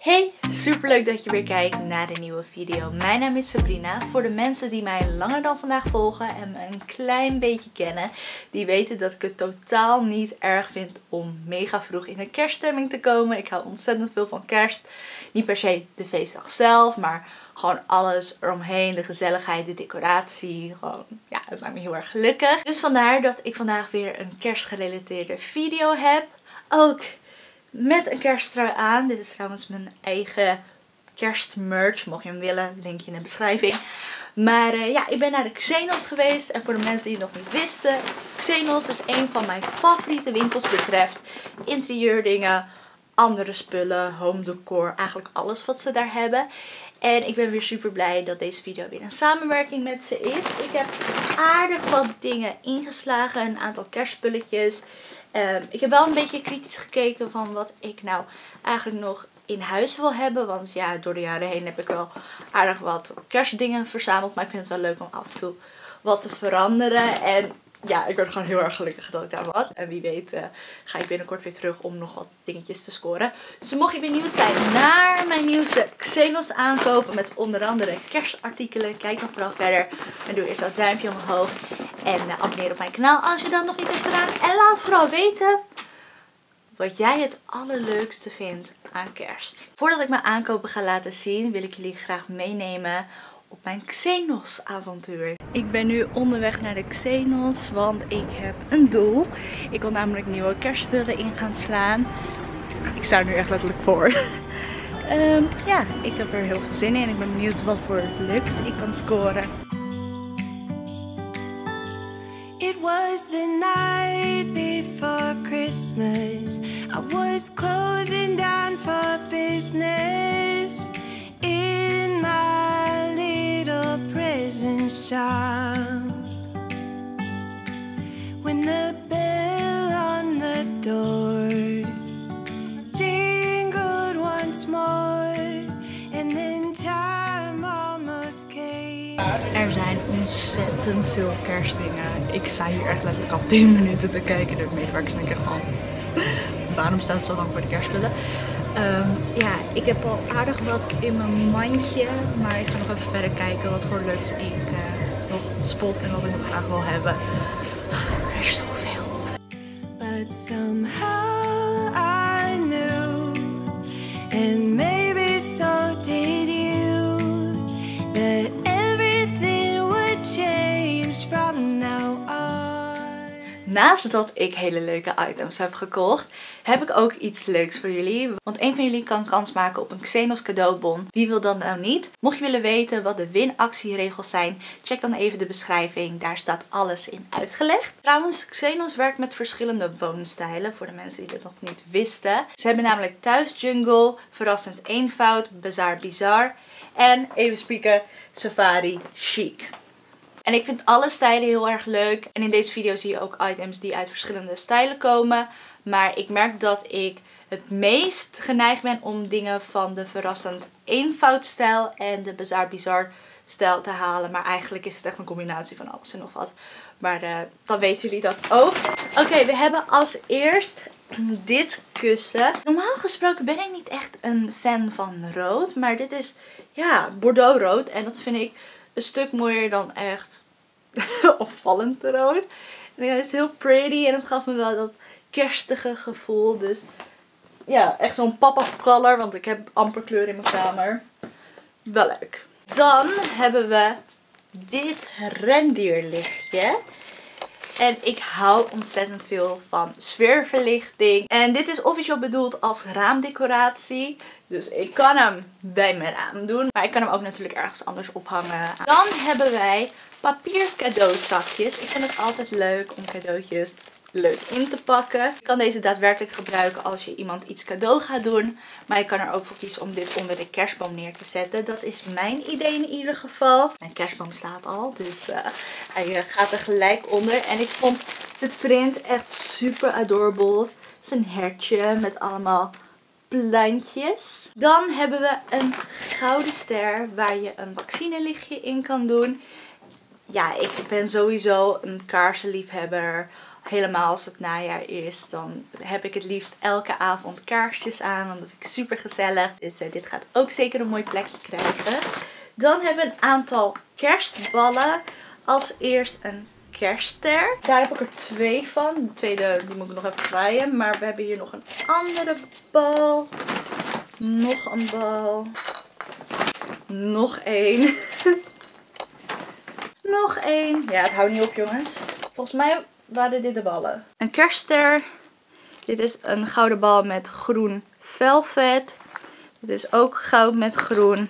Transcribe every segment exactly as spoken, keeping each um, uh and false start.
Hey, super leuk dat je weer kijkt naar een nieuwe video. Mijn naam is Sabrina. Voor de mensen die mij langer dan vandaag volgen en me een klein beetje kennen, die weten dat ik het totaal niet erg vind om mega vroeg in een kerststemming te komen. Ik hou ontzettend veel van kerst. Niet per se de feestdag zelf, maar gewoon alles eromheen. De gezelligheid, de decoratie. Gewoon, ja, het maakt me heel erg gelukkig. Dus vandaar dat ik vandaag weer een kerstgerelateerde video heb. Ook met een kersttrui aan. Dit is trouwens mijn eigen kerstmerch. Mocht je hem willen, linkje in de beschrijving. Maar uh, ja, ik ben naar de Xenos geweest. En voor de mensen die het nog niet wisten, Xenos is een van mijn favoriete winkels betreft interieurdingen, andere spullen, home decor, eigenlijk alles wat ze daar hebben. En ik ben weer super blij dat deze video weer een samenwerking met ze is. Ik heb aardig wat dingen ingeslagen, een aantal kerstspulletjes. Um, ik heb wel een beetje kritisch gekeken van wat ik nou eigenlijk nog in huis wil hebben. Want ja, door de jaren heen heb ik wel aardig wat kerstdingen verzameld. Maar ik vind het wel leuk om af en toe wat te veranderen. En ja, ik ben gewoon heel erg gelukkig dat ik daar was. En wie weet uh, ga ik binnenkort weer terug om nog wat dingetjes te scoren. Dus mocht je benieuwd zijn naar mijn nieuwste Xenos aankopen met onder andere kerstartikelen, kijk dan vooral verder. En doe eerst dat duimpje omhoog. En uh, abonneer op mijn kanaal als je dat nog niet hebt gedaan. En laat vooral weten wat jij het allerleukste vindt aan kerst. Voordat ik mijn aankopen ga laten zien, wil ik jullie graag meenemen op mijn Xenos avontuur. Ik ben nu onderweg naar de Xenos, want ik heb een doel. Ik wil namelijk nieuwe kerstspullen in gaan slaan. Ik sta er nu echt letterlijk voor. um, ja, ik heb er heel veel zin in. Ik ben benieuwd wat voor lukt ik kan scoren. It was the night before Christmas. I was closing down for business in my little present shop. When the bell on the door jingled once more, and then time almost came. Er zijn ontzettend veel kerstdingen. Ik sta hier echt letterlijk al tien minuten te kijken. De medewerkers denken echt van, waarom staat het zo lang voor de kerstspullen? Um, ja, ik heb al aardig wat in mijn mandje. Maar ik ga nog even verder kijken wat voor leuks ik uh, nog spot en wat ik nog graag wil hebben. Er is zoveel. But somehow I knew, and maybe so did you, that everything would change from now on. Naast dat ik hele leuke items heb gekocht, heb ik ook iets leuks voor jullie. Want een van jullie kan kans maken op een Xenos cadeaubon. Wie wil dat nou niet? Mocht je willen weten wat de winactieregels zijn, check dan even de beschrijving. Daar staat alles in uitgelegd. Trouwens, Xenos werkt met verschillende woonstijlen, voor de mensen die dat nog niet wisten. Ze hebben namelijk thuis jungle, verrassend eenvoud, bazaar bizar en even spieken safari chic. En ik vind alle stijlen heel erg leuk. En in deze video zie je ook items die uit verschillende stijlen komen. Maar ik merk dat ik het meest geneigd ben om dingen van de verrassend eenvoud stijl en de bazaar bizar stijl te halen. Maar eigenlijk is het echt een combinatie van alles en nog wat. Maar uh, dan weten jullie dat ook. Oké, okay, we hebben als eerst dit kussen. Normaal gesproken ben ik niet echt een fan van rood. Maar dit is, ja, bordeauxrood. En dat vind ik een stuk mooier dan echt opvallend rood. En het is heel pretty en het gaf me wel dat kerstige gevoel. Dus ja, echt zo'n pop-up color, want ik heb amper kleur in mijn kamer. Wel leuk. Dan hebben we dit rendierlichtje. En ik hou ontzettend veel van sfeerverlichting. En dit is officieel bedoeld als raamdecoratie. Dus ik kan hem bij mijn raam doen. Maar ik kan hem ook natuurlijk ergens anders ophangen. Dan hebben wij papier cadeauzakjes. Ik vind het altijd leuk om cadeautjes leuk in te pakken. Je kan deze daadwerkelijk gebruiken als je iemand iets cadeau gaat doen. Maar je kan er ook voor kiezen om dit onder de kerstboom neer te zetten. Dat is mijn idee in ieder geval. Mijn kerstboom staat al, dus uh, hij gaat er gelijk onder. En ik vond de print echt super adorable. Het is een hertje met allemaal plantjes. Dan hebben we een gouden ster waar je een vaccinelichtje in kan doen. Ja, ik ben sowieso een kaarsenliefhebber. helemaal als het najaar is, dan heb ik het liefst elke avond kaarsjes aan. Want dat vind ik super gezellig. Dus uh, dit gaat ook zeker een mooi plekje krijgen. Dan hebben we een aantal kerstballen. Als eerst een kerstster. Daar heb ik er twee van. De tweede die moet ik nog even draaien. Maar we hebben hier nog een andere bal. Nog een bal. Nog één. Nog één. Ja, het houdt niet op, jongens. Volgens mij waren dit de ballen. Een kerstster. Dit is een gouden bal met groen velvet. Dit is ook goud met groen.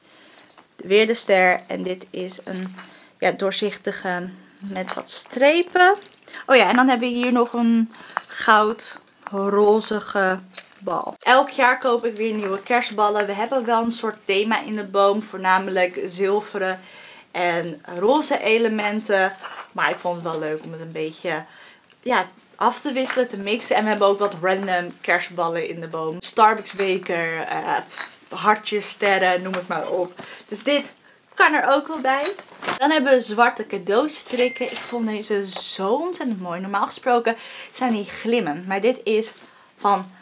Weer de ster. En dit is een ja, doorzichtige met wat strepen. Oh ja, en dan hebben we hier nog een goud rozige bal. Elk jaar koop ik weer nieuwe kerstballen. We hebben wel een soort thema in de boom. Voornamelijk zilveren en roze elementen. Maar ik vond het wel leuk om het een beetje ja, af te wisselen, te mixen. En we hebben ook wat random kerstballen in de boom. Starbucks beker, uh, hartjes, sterren, noem het maar op. Dus dit kan er ook wel bij. Dan hebben we zwarte cadeaustrikken. Ik vond deze zo ontzettend mooi. Normaal gesproken zijn die glimmend. Maar dit is van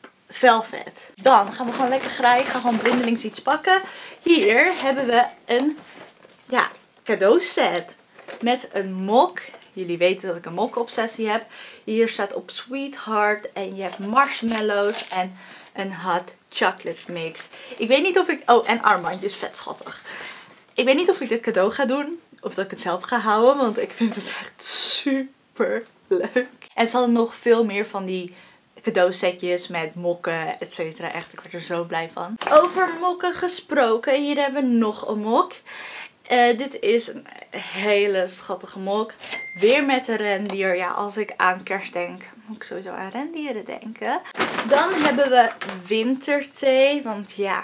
velvet. Dan gaan we gewoon lekker graaien. Ik ga gewoon blindelings iets pakken. Hier hebben we een ja, cadeauset. Met een mok. Jullie weten dat ik een mok-obsessie heb. Hier staat op Sweetheart. En je hebt marshmallows en een hot chocolate mix. Ik weet niet of ik... Oh, en armbandjes. Vet schattig. Ik weet niet of ik dit cadeau ga doen. Of dat ik het zelf ga houden. Want ik vind het echt super leuk. En ze hadden nog veel meer van die cadeausetjes met mokken, et cetera. Echt, ik word er zo blij van. Over mokken gesproken. Hier hebben we nog een mok. Uh, dit is een hele schattige mok. Weer met een rendier. Ja, als ik aan kerst denk, moet ik sowieso aan rendieren denken. Dan hebben we winterthee. Want ja,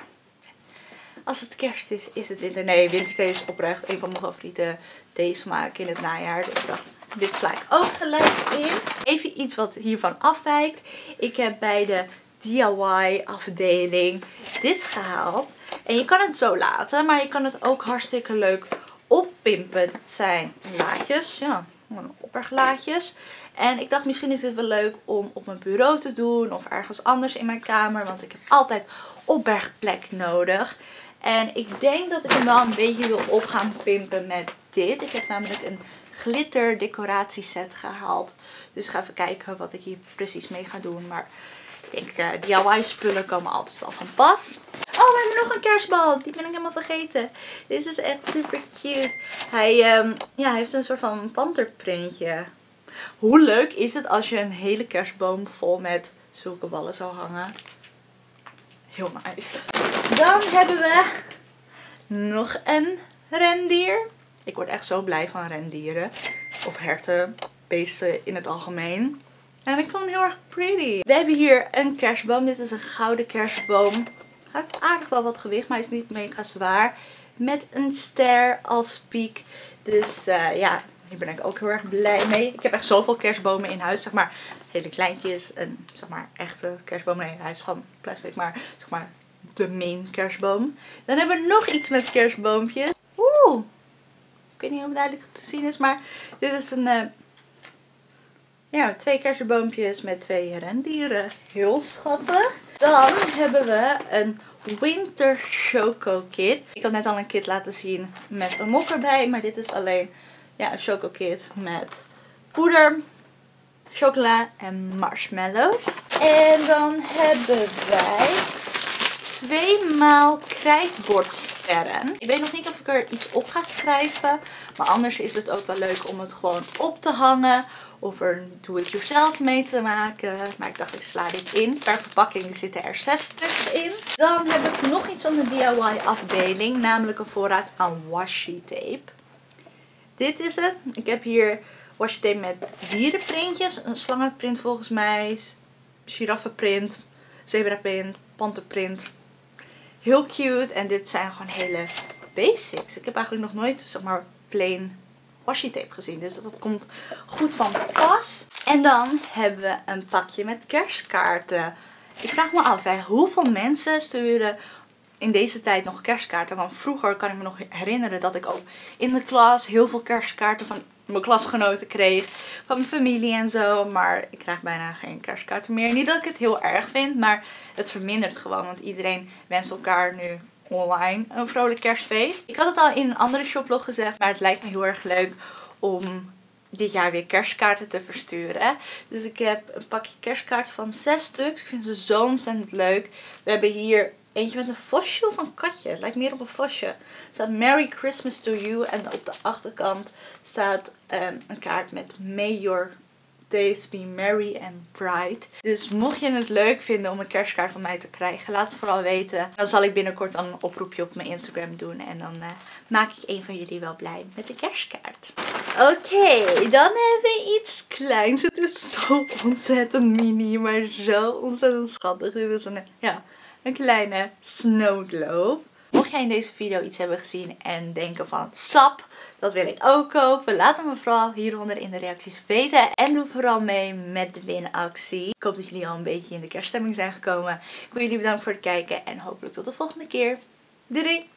als het kerst is, is het winter. Nee, winterthee is oprecht een van mijn favoriete theesmaken in het najaar. Dus ik dacht, dit sla ik ook gelijk in. Even iets wat hiervan afwijkt. Ik heb bij de D I Y afdeling dit gehaald. En je kan het zo laten, maar je kan het ook hartstikke leuk oppimpen. Dit zijn laadjes, ja, opberglaadjes. En ik dacht, misschien is dit wel leuk om op mijn bureau te doen of ergens anders in mijn kamer. Want ik heb altijd opbergplek nodig. En ik denk dat ik hem wel een beetje wil op gaan pimpen met dit. Ik heb namelijk een glitter decoratieset gehaald. Dus ik ga even kijken wat ik hier precies mee ga doen. Maar ik denk, uh, D I Y spullen komen altijd wel van pas. Oh, we hebben nog een kerstbal. Die ben ik helemaal vergeten. Dit is echt super cute. Hij, um, ja, hij heeft een soort van panterprintje. Hoe leuk is het als je een hele kerstboom vol met zulke ballen zou hangen? Heel nice. Dan hebben we nog een rendier. Ik word echt zo blij van rendieren. Of herten, beesten in het algemeen. En ik vond hem heel erg pretty. We hebben hier een kerstboom. Dit is een gouden kerstboom. Hij heeft aardig wel wat gewicht, maar hij is niet mega zwaar. Met een ster als piek. Dus uh, ja, hier ben ik ook heel erg blij mee. Ik heb echt zoveel kerstbomen in huis. Zeg maar hele kleintjes. En zeg maar echte kerstbomen. Nee, hij is van plastic. Maar zeg maar de main kerstboom. Dan hebben we nog iets met kerstboompjes. Oeh. Ik weet niet of het duidelijk te zien is. Maar dit is een... Uh, Ja, twee kerstboompjes met twee rendieren. Heel schattig. Dan hebben we een Winter Choco Kit. Ik had net al een kit laten zien met een mok erbij. Maar dit is alleen ja, een Choco Kit met poeder, chocola en marshmallows. En dan hebben wij tweemaal krijtbordsterren. Ik weet nog niet of ik er iets op ga schrijven. Maar anders is het ook wel leuk om het gewoon op te hangen. Of er een do-it-yourself mee te maken. Maar ik dacht, ik sla dit in. Per verpakking zitten er zes stuks in. Dan heb ik nog iets van de D I Y afdeling. Namelijk een voorraad aan washi tape. Dit is het. Ik heb hier washi tape met dierenprintjes. Een slangenprint volgens mij. Giraffenprint. Zebraprint. Panterprint. Heel cute. En dit zijn gewoon hele basics. Ik heb eigenlijk nog nooit, zeg maar, plain washi tape gezien. Dus dat komt goed van pas. En dan hebben we een pakje met kerstkaarten. Ik vraag me af, hè, hoeveel mensen sturen in deze tijd nog kerstkaarten? Want vroeger kan ik me nog herinneren dat ik ook in de klas heel veel kerstkaarten van mijn klasgenoten kreeg. Van mijn familie en zo. Maar ik krijg bijna geen kerstkaarten meer. Niet dat ik het heel erg vind, maar het vermindert gewoon. Want iedereen wenst elkaar nu online een vrolijk kerstfeest. Ik had het al in een andere shoplog gezegd, maar het lijkt me heel erg leuk om dit jaar weer kerstkaarten te versturen. Dus ik heb een pakje kerstkaarten van zes stuks. Ik vind ze zo ontzettend leuk. We hebben hier eentje met een vosje of een katje. Het lijkt meer op een vosje. Er staat Merry Christmas to you. En op de achterkant staat um, een kaart met May your days be merry and bright. Dus mocht je het leuk vinden om een kerstkaart van mij te krijgen, laat het vooral weten. Dan zal ik binnenkort dan een oproepje op mijn Instagram doen. En dan uh, maak ik een van jullie wel blij met de kerstkaart. Oké, okay, dan hebben we iets kleins. Het is zo ontzettend mini, maar zo ontzettend schattig. Dit is een, ja, een kleine snow globe. Mocht jij in deze video iets hebben gezien en denken van sap, dat wil ik ook kopen, laat het me vooral hieronder in de reacties weten. En doe vooral mee met de winactie. Ik hoop dat jullie al een beetje in de kerststemming zijn gekomen. Ik wil jullie bedanken voor het kijken en hopelijk tot de volgende keer. Doei doei!